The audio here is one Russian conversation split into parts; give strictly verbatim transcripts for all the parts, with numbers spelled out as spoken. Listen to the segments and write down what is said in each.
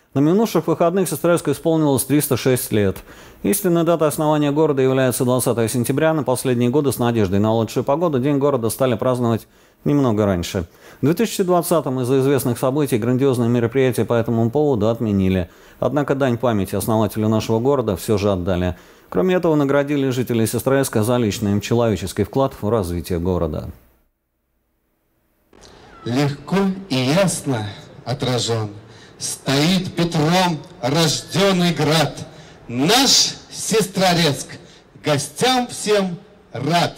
На минувших выходных Сестрорецку исполнилось триста шесть лет. Истинной датой основания города является двадцатое сентября. На последние годы с надеждой на лучшую погоду День города стали праздновать немного раньше. В две тысячи двадцатом из-за известных событий грандиозные мероприятия по этому поводу отменили. Однако дань памяти основателю нашего города все же отдали. Кроме этого, наградили жителей Сестрорецка за личный им человеческий вклад в развитие города. Легко и ясно отражен стоит Петром рожденный град. Наш Сестрорецк гостям всем рад.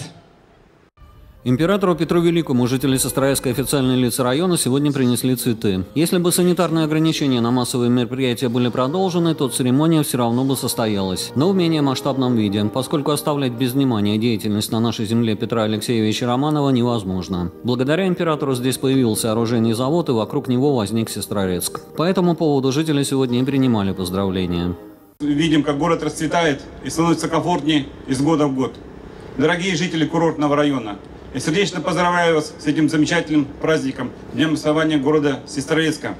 Императору Петру Великому жители Сестрорецка и официальные лица района сегодня принесли цветы. Если бы санитарные ограничения на массовые мероприятия были продолжены, то церемония все равно бы состоялась, но в менее масштабном виде, поскольку оставлять без внимания деятельность на нашей земле Петра Алексеевича Романова невозможно. Благодаря императору здесь появился оружейный завод, и вокруг него возник Сестрорецк. По этому поводу жители сегодня и принимали поздравления. Видим, как город расцветает и становится комфортнее из года в год. Дорогие жители курортного района, я сердечно поздравляю вас с этим замечательным праздником, Днем основания города Сестрорецка.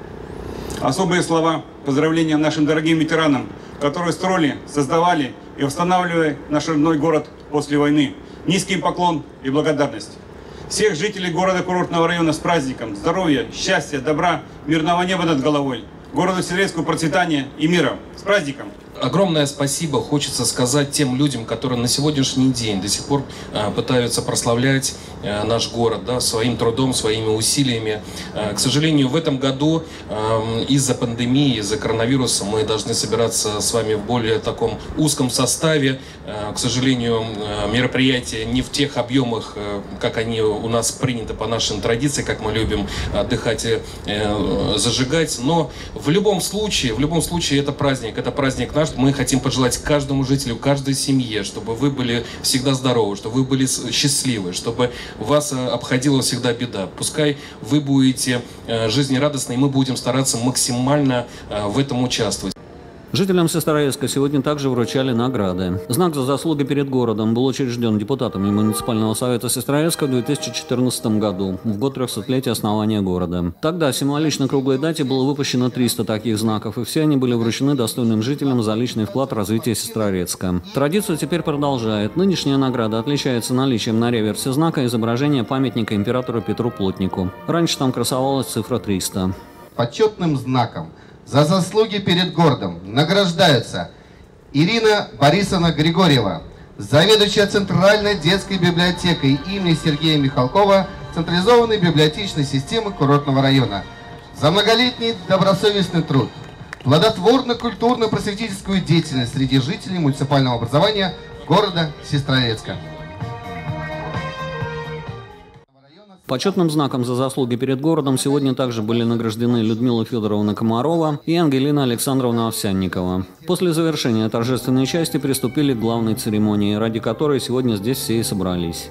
Особые слова поздравления нашим дорогим ветеранам, которые строили, создавали и восстанавливали наш родной город после войны. Низкий поклон и благодарность. Всех жителей города курортного района с праздником, здоровья, счастья, добра, мирного неба над головой. Городу Сестрорецку процветания и мира. С праздником! Огромное спасибо хочется сказать тем людям, которые на сегодняшний день до сих пор э, пытаются прославлять э, наш город, да, своим трудом, своими усилиями. Э, к сожалению, в этом году э, из-за пандемии, из-за коронавируса мы должны собираться с вами в более таком узком составе. Э, к сожалению, э, мероприятия не в тех объемах, э, как они у нас приняты по нашим традициям, как мы любим отдыхать и э, зажигать. Но в любом случае, в любом случае это праздник, это праздник наш. Мы хотим пожелать каждому жителю, каждой семье, чтобы вы были всегда здоровы, чтобы вы были счастливы, чтобы вас обходила всегда беда. Пускай вы будете жизнерадостны, и мы будем стараться максимально в этом участвовать. Жителям Сестрорецка сегодня также вручали награды. Знак за заслуги перед городом был учрежден депутатами муниципального совета Сестрорецка в две тысячи четырнадцатом году, в год трехсотлетия основания города. Тогда символично круглой дате было выпущено триста таких знаков, и все они были вручены достойным жителям за личный вклад в развитие Сестрорецка. Традицию теперь продолжает. Нынешняя награда отличается наличием на реверсе знака изображения памятника императору Петру Плотнику. Раньше там красовалась цифра триста. Почетным знаком за заслуги перед городом награждаются Ирина Борисовна Григорьева, заведующая Центральной детской библиотекой имени Сергея Михалкова централизованной библиотечной системы курортного района, за многолетний добросовестный труд, плодотворно-культурно-просветительскую деятельность среди жителей муниципального образования города Сестрорецка. Почетным знаком за заслуги перед городом сегодня также были награждены Людмила Федоровна Комарова и Ангелина Александровна Овсянникова. После завершения торжественной части приступили к главной церемонии, ради которой сегодня здесь все и собрались.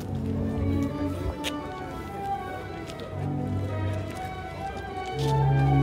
Yeah.